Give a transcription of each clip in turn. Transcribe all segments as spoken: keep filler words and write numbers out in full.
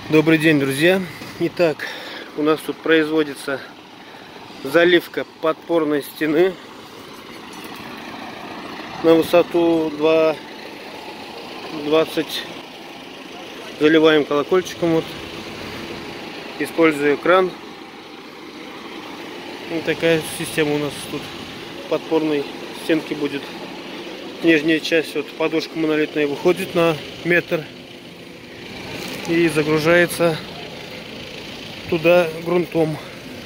Добрый день, друзья! Итак, у нас тут производится заливка подпорной стены на высоту два двадцать. Заливаем колокольчиком, вот, используя кран. Вот такая система у нас тут подпорной стенки будет. Нижняя часть, вот подушка монолитная, выходит на метр и загружается туда грунтом.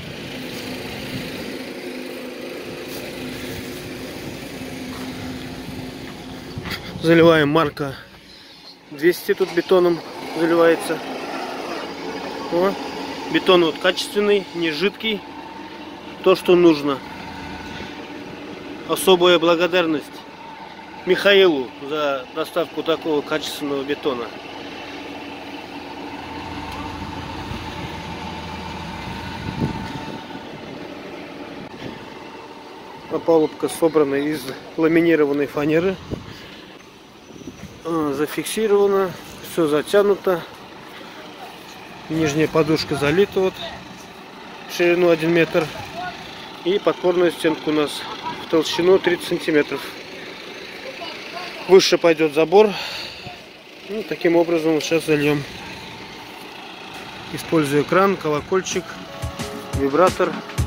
Заливаем марка двести, тут бетоном заливается. О, бетон вот качественный, не жидкий, то, что нужно. Особая благодарность Михаилу за доставку такого качественного бетона. Опалубка собрана из ламинированной фанеры, зафиксирована, все затянуто, нижняя подушка залита вот в ширину один метр, и подпорная стенка у нас в толщину тридцать сантиметров. Выше пойдет забор. Ну, таким образом сейчас зальем, используя кран, колокольчик, вибратор.